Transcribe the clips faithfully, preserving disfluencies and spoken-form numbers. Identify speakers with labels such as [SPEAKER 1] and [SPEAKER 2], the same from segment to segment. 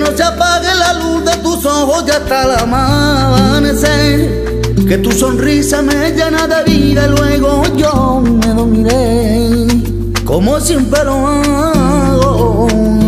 [SPEAKER 1] no se apague la luz de tus ojos ya hasta el amanecer, que tu sonrisa me llena de vida y luego yo me dormiré como siempre lo hago.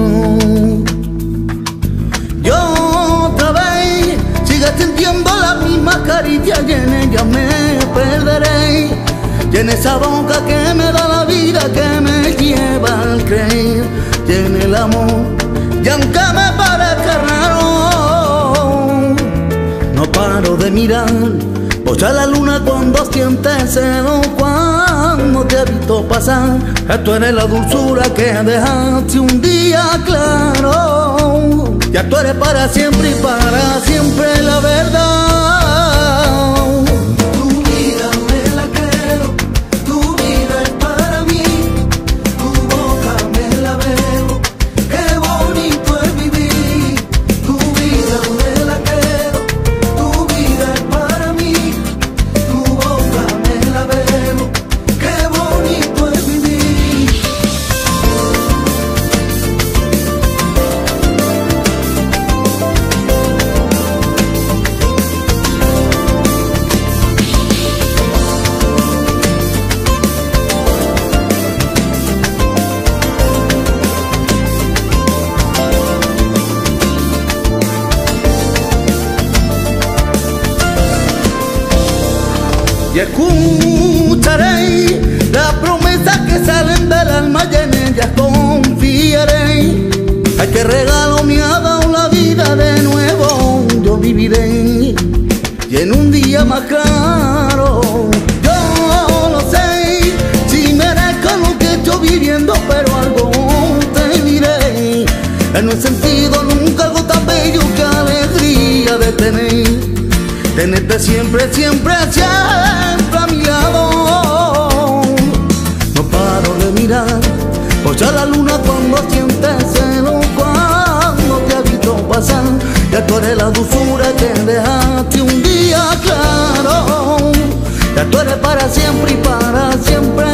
[SPEAKER 1] Yo otra vez sigue sintiendo la misma caricia y en ella me perderé, y en esa boca que me da la vida, que me lleva al creer, y en el amor, y aunque me parezca raro, no paro de mirar, pues a la luna cuando sientes cedo, cuando te he visto pasar, tú eres la dulzura que dejaste un día claro, ya tú eres para siempre y para siempre la verdad. Y escucharé las promesas que salen del alma y en ellas confiaré. Ay, qué regalo me ha dado la vida, de nuevo yo viviré, y en un día más claro yo no sé si merezco lo que estoy viviendo, pero algo te diré. No he sentido nunca algo tan bello, que alegría de tener, tenerte siempre, siempre, siempre a mi lado. No paro de mirar, pues a la luna cuando sientes celo, cuando te he visto pasar, ya tú eres la dulzura que dejaste un día claro, ya tú eres para siempre y para siempre